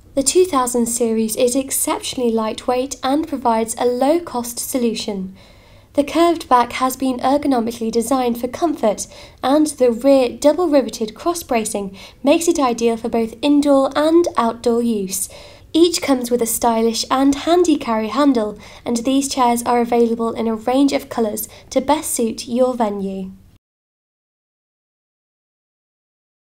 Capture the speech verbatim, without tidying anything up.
The two thousand series is exceptionally lightweight and provides a low-cost solution. The curved back has been ergonomically designed for comfort, and the rear double-riveted cross-bracing makes it ideal for both indoor and outdoor use. Each comes with a stylish and handy carry handle, and these chairs are available in a range of colours to best suit your venue.